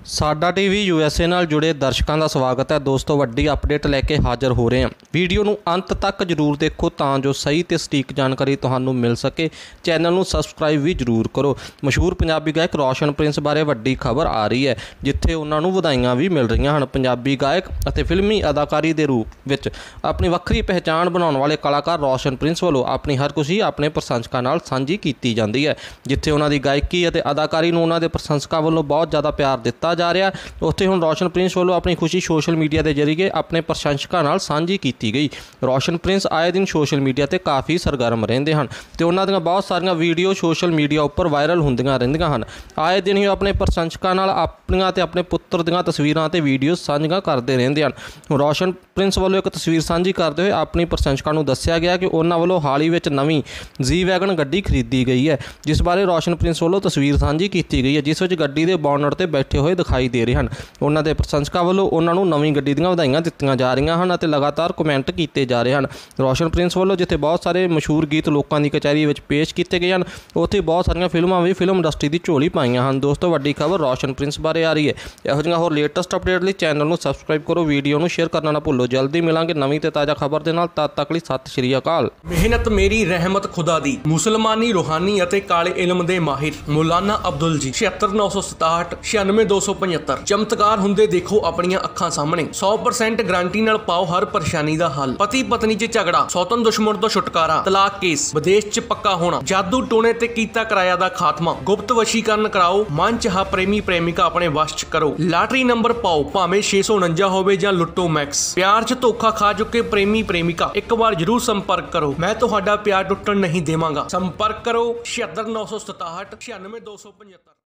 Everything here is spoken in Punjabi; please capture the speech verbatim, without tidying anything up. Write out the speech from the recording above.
ਸਾਡਾ ਟੀਵੀ ਯੂਐਸਏ ਨਾਲ ਜੁੜੇ ਦਰਸ਼ਕਾਂ ਦਾ ਸਵਾਗਤ ਹੈ। ਦੋਸਤੋ ਵੱਡੀ ਅਪਡੇਟ ਲੈ ਕੇ ਹਾਜ਼ਰ ਹੋ ਰਹੇ ਹਾਂ। ਵੀਡੀਓ ਨੂੰ ਅੰਤ ਤੱਕ ਜ਼ਰੂਰ ਦੇਖੋ ਤਾਂ ਜੋ ਸਹੀ ਤੇ ਸਟੀਕ ਜਾਣਕਾਰੀ ਤੁਹਾਨੂੰ ਮਿਲ ਸਕੇ। ਚੈਨਲ ਨੂੰ ਸਬਸਕ੍ਰਾਈਬ ਵੀ ਜ਼ਰੂਰ ਕਰੋ। ਮਸ਼ਹੂਰ ਪੰਜਾਬੀ ਗਾਇਕ ਰੋਸ਼ਨ ਪ੍ਰਿੰਸ ਬਾਰੇ ਵੱਡੀ ਖਬਰ ਆ ਰਹੀ ਹੈ, ਜਿੱਥੇ ਉਹਨਾਂ ਨੂੰ ਵਧਾਈਆਂ ਵੀ ਮਿਲ ਰਹੀਆਂ ਹਨ। ਪੰਜਾਬੀ ਗਾਇਕ ਅਤੇ ਫਿਲਮੀ ਅਦਾਕਾਰੀ ਦੇ ਰੂਪ ਵਿੱਚ ਆਪਣੀ ਵੱਖਰੀ ਪਹਿਚਾਣ ਬਣਾਉਣ ਵਾਲੇ ਕਲਾਕਾਰ ਰੋਸ਼ਨ ਪ੍ਰਿੰਸ ਵੱਲੋਂ ਆਪਣੀ ਹਰ ਖੁਸ਼ੀ ਆਪਣੇ ਪ੍ਰਸ਼ੰਸਕਾਂ ਨਾਲ ਸਾਂਝੀ ਕੀਤੀ ਜਾਂਦੀ ਹੈ। ਜਿੱਥੇ ਉਹਨਾਂ ਦੀ ਗਾਇਕੀ ਅਤੇ ਅਦਾਕਾਰੀ ਨੂੰ ਉਹਨਾਂ ਦੇ ਪ੍ਰਸ਼ੰਸਕਾਂ ਵੱਲੋਂ ਬਹੁਤ ਜ਼ਿਆਦਾ ਪਿਆਰ ਦਿੱਤਾ ਜਾ ਰਿਹਾ, ਉੱਥੇ ਹੁਣ ਰੋਸ਼ਨ ਪ੍ਰਿੰਸ ਵੱਲੋਂ ਆਪਣੀ ਖੁਸ਼ੀ ਸੋਸ਼ਲ ਮੀਡੀਆ ਦੇ ਜ਼ਰੀਏ ਆਪਣੇ ਪ੍ਰਸ਼ੰਸਕਾਂ ਨਾਲ ਸਾਂਝੀ ਕੀਤੀ ਗਈ। ਰੋਸ਼ਨ ਪ੍ਰਿੰਸ ਆਏ ਦਿਨ ਸੋਸ਼ਲ ਮੀਡੀਆ ਤੇ ਕਾਫੀ ਸਰਗਰਮ ਰਹਿੰਦੇ ਹਨ ਤੇ ਉਹਨਾਂ ਦੀਆਂ ਬਹੁਤ ਸਾਰੀਆਂ ਵੀਡੀਓ ਸੋਸ਼ਲ ਮੀਡੀਆ ਉੱਪਰ ਵਾਇਰਲ ਹੁੰਦੀਆਂ ਰਹਿੰਦੀਆਂ ਹਨ। ਆਏ ਦਿਨ ਹੀ ਆਪਣੇ ਪ੍ਰਸ਼ੰਸਕਾਂ ਨਾਲ ਆਪਣੀਆਂ ਤੇ ਆਪਣੇ ਪੁੱਤਰ ਦੀਆਂ ਤਸਵੀਰਾਂ ਤੇ ਵੀਡੀਓ ਸਾਂਝੀਆਂ ਕਰਦੇ ਰਹਿੰਦੇ ਹਨ। ਰੋਸ਼ਨ ਪ੍ਰਿੰਸ ਵੱਲੋਂ ਇੱਕ ਤਸਵੀਰ ਸਾਂਝੀ ਕਰਦੇ ਹੋਏ ਆਪਣੀ ਪ੍ਰਸ਼ੰਸਕਾਂ ਨੂੰ ਦੱਸਿਆ ਗਿਆ ਕਿ ਉਹਨਾਂ ਵੱਲੋਂ ਹਾਲ ਹੀ ਵਿੱਚ ਨਵੀਂ ਜੀ ਵੈਗਨ ਗੱਡੀ ਖਰੀਦੀ ਗਈ ਹੈ, ਜਿਸ ਬਾਰੇ ਰੋਸ਼ਨ ਪ੍ਰਿੰਸ ਵੱਲੋਂ ਤਸਵੀਰ ਸਾਂਝੀ ਕੀਤੀ ਗਈ ਹੈ, ਜਿਸ ਵਿੱਚ ਗੱਡੀ ਦੇ ਬੋਨਟ ਤੇ ਬੈਠੇ ਹੋਏ ਦਿਖਾਈ ਦੇ ਰਹੇ ਹਨ। ਉਹਨਾਂ ਦੇ ਪ੍ਰਸ਼ੰਸਕਾਂ ਵੱਲੋਂ ਉਹਨਾਂ ਨੂੰ ਨਵੀਂ ਗੱਡੀ ਦੀਆਂ ਵਧਾਈਆਂ ਦਿੱਤੀਆਂ ਜਾ ਰਹੀਆਂ ਹਨ ਅਤੇ ਲਗਾਤਾਰ ਕਮੈਂਟ ਕੀਤੇ ਜਾ ਰਹੇ ਹਨ। ਰੋਸ਼ਨ ਪ੍ਰਿੰਸ ਵੱਲੋਂ ਜਿੱਥੇ ਬਹੁਤ ਸਾਰੇ ਮਸ਼ਹੂਰ ਗੀਤ ਲੋਕਾਂ ਦੀ ਕਚਹਿਰੀ ਵਿੱਚ ਪੇਸ਼ ਕੀਤੇ ਗਏ ਹਨ, ਉੱਥੇ ਬਹੁਤ ਸਾਰੀਆਂ ਫਿਲਮਾਂ ਵੀ ਫਿਲਮ ਇੰਡਸਟਰੀ ਦੀ ਝੋਲੀ ਪਾਈਆਂ ਹਨ। ਦੋਸਤੋ ਵੱਡੀ ਖਬਰ ਰੋਸ਼ਨ ਪ੍ਰਿੰਸ ਬਾਰੇ ਆ ਰਹੀ ਹੈ। ਇਹੋ ਜਿਹੀਆਂ ਹੋਰ ਲੇਟੈਸਟ ਅਪਡੇਟ ਲਈ ਚੈਨਲ ਨੂੰ ਸਬਸਕ੍ਰਾਈਬ ਕਰੋ, ਵੀਡੀਓ ਨੂੰ ਸ਼ੇਅਰ ਕਰਨਾ ਨਾ ਭੁੱਲੋ। ਜਲਦੀ ਮਿਲਾਂਗੇ ਨਵੀਂ ਤੇ ਤਾਜ਼ਾ ਖਬਰ ਦੇ ਨਾਲ। ਤਦ ਤੱਕ ਲਈ ਸਤਿ ਸ਼੍ਰੀ ਅਕਾਲ। ਮਿਹਨਤ ਮੇਰੀ ਰਹਿਮਤ ਖੁਦਾ ਦੀ। ਮੁਸਲਮਾਨੀ ਰੂਹਾਨੀ ਅਤੇ ਕਾਲੇ ਇਲਮ ਦੇ ਮਾਹਿਰ ਮੌਲਾਨਾ ਅਬਦੁਲ ਜੀ। ਛਿਅੱਤਰ ਨੌ ਸੌ ਸਤਾਹਠ ਛਿਆਨਵੇਂ ਦੋ ਸੌ ਪਝੱਤਰ। ਚਮਤਕਾਰ ਹੁੰਦੇ ਦੇਖੋ ਆਪਣੀਆਂ ਅੱਖਾਂ ਸਾਹਮਣੇ। ਸੌ ਪ੍ਰਸੈਂਟ ਗਰੰਟੀ ਨਾਲ ਪਾਓ ਹਰ ਪਰੇਸ਼ਾਨੀ ਦਾ ਹੱਲ। ਪਤੀ ਪਤਨੀ 'ਚ ਝਗੜਾ, ਸੌਤਨ ਦੁਸ਼ਮਣ ਤੋਂ ਛੁਟਕਾਰਾ, ਤਲਾਕ ਕੇਸ, ਵਿਦੇਸ਼ 'ਚ ਪੱਕਾ ਹੋਣਾ, ਜਾਦੂ ਟੋਣੇ ਤੇ ਕੀਤਾ ਕਿਰਾਇਆ ਦਾ ਖਾਤਮਾ, ਗੁਪਤ ਵਸ਼ੀਕਰਨ ਕਰਾਓ, ਮਨ ਚਾਹਾ ਪ੍ਰੇਮੀ ਪ੍ਰੇਮਿਕਾ ਆਪਣੇ ਵਸ਼ 'ਚ ਕਰੋ, ਲਾਟਰੀ ਨੰਬਰ ਪਾਓ ਭਾਵੇਂ ਛੇ ਸੌ ਉਣੰਜਾ ਹੋਵੇ ਜਾਂ ਲੁੱਟੋ ਮੈਕਸ। ਪਿਆਰ 'ਚ ਧੋਖਾ ਖਾ ਚੁੱਕੇ ਪ੍ਰੇਮੀ ਪ੍ਰੇਮਿਕਾ ਇੱਕ ਵਾਰ ਜ਼ਰੂਰ ਸੰਪਰਕ ਕਰੋ। ਮੈਂ ਤੁਹਾਡਾ ਪਿਆਰ ਟੁੱਟਣ ਨਹੀਂ ਦੇਵਾਂਗਾ। ਸੰਪਰਕ ਕਰੋ ਛਿਅੱਤਰ ਨੌ ਸੌ ਸਤਾਹਠ ਛਿਆਨਵੇਂ ਦੋ ਸੌ ਪਝੱਤਰ।